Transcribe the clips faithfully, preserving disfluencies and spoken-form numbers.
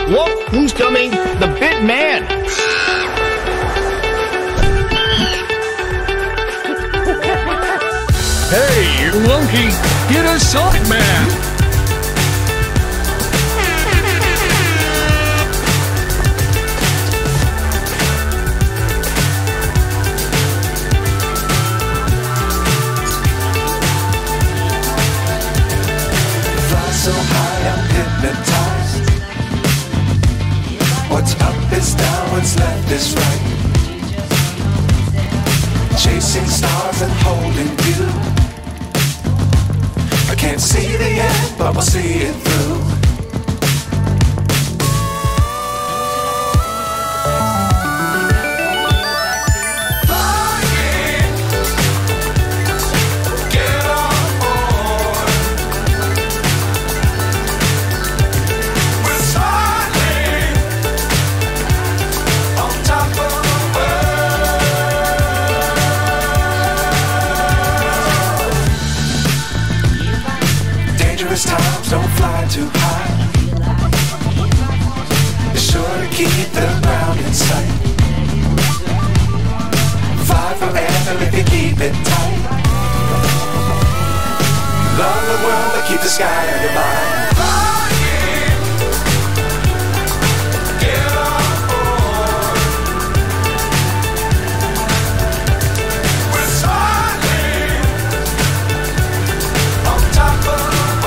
Look who's coming, the big man. Hey, Lunky, get a Sonic Man! Fly so high, I'm hypnotized. What's up is down, what's left is right. Chasing stars and holding you. I can't see the end, but we'll see it through. Flying, get on board. We're smiling on top of the dangerous times, don't fly too high. Be sure to keep the ground in sight. Fly forever if you keep it tight. Love the world, but keep the sky on your mind. Flying, get on board. We're smiling on top of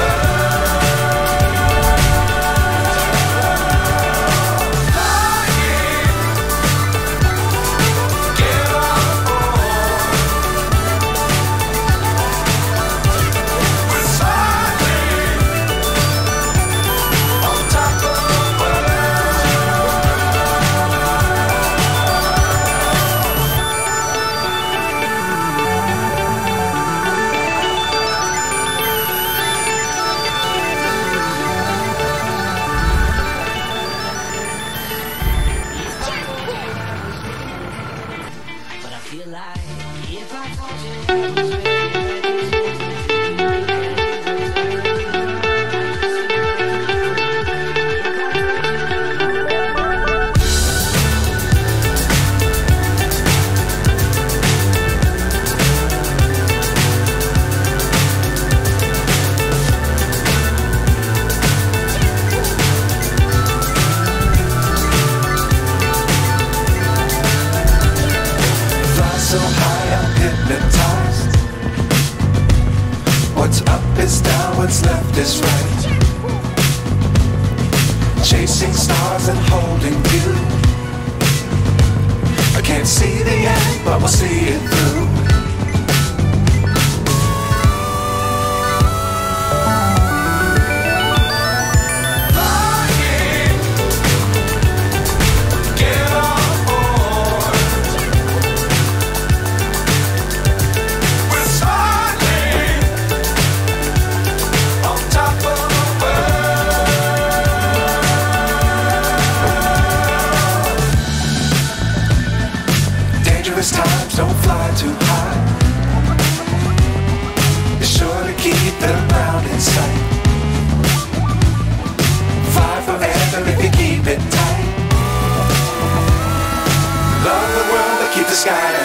feel like if I told you so high, I'm hypnotized. What's up is down, what's left is right. Chasing stars and holding you. I can't see the end, but we'll see it through. Dangerous times, don't fly too high. Be sure to keep the ground in sight. Fly forever if you keep it tight. Love the world, but keep the sky